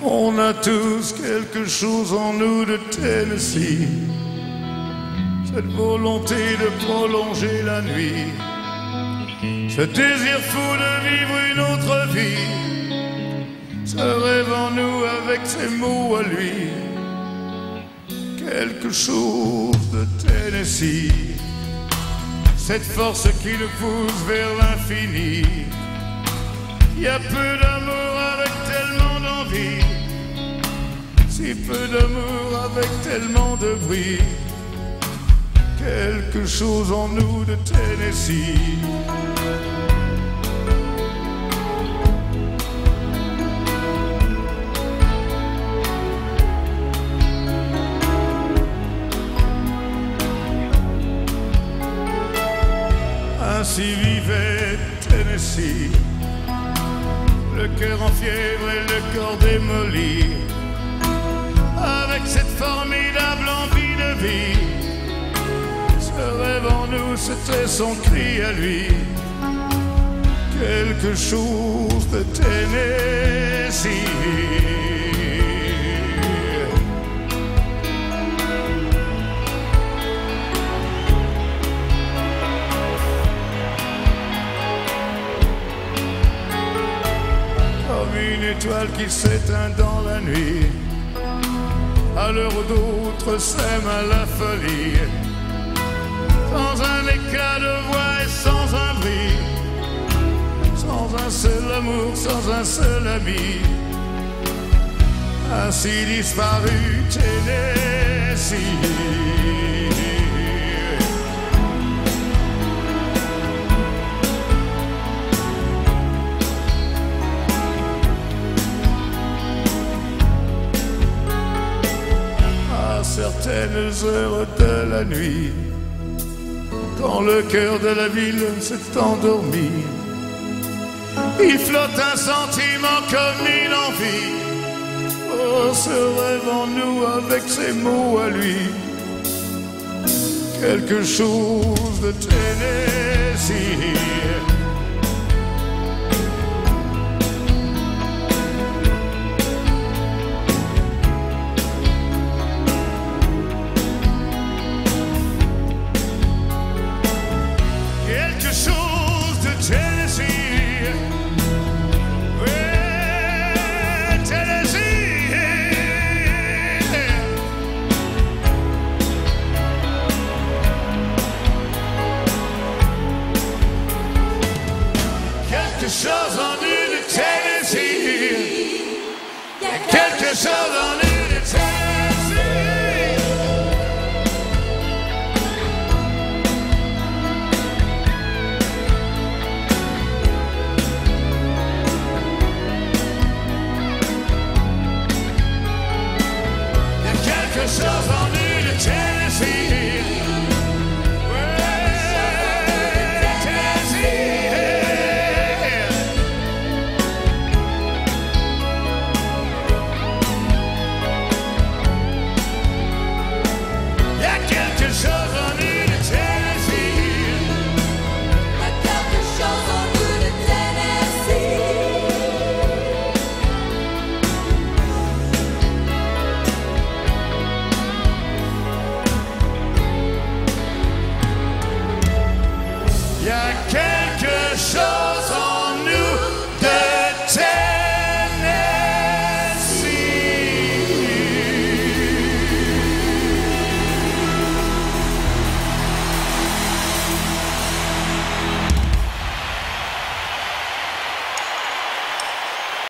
On a tous quelque chose en nous de Tennessee, cette volonté de prolonger la nuit, ce désir fou de vivre une autre vie, ce rêve en nous avec ses mots à lui, quelque chose de Tennessee, cette force qui nous pousse vers l'infini. Il y a peu d'amour avec tellement d'envie, si peu d'amour avec tellement de bruit, quelque chose en nous de Tennessee. Ainsi vivait Tennessee, le cœur en fièvre et le corps démoli, avec cette formidable envie de vie. Ce rêve en nous, c'était son cri à lui, quelque chose de Tennessee. Une étoile qui s'éteint dans la nuit, à l'heure où d'autres s'aiment à la folie, sans un éclat de voix et sans un bruit, sans un seul amour, sans un seul ami, ainsi disparu Tennessee. Certaines heures de la nuit, quand le cœur de la ville s'est endormi, il flotte un sentiment comme une envie. Oh, ce rêve en nous avec ses mots à lui, quelque chose de Tennessee. Quelque chose en nous de Tennessee, quelque chose en nous de Tennessee. Il y a quelque chose en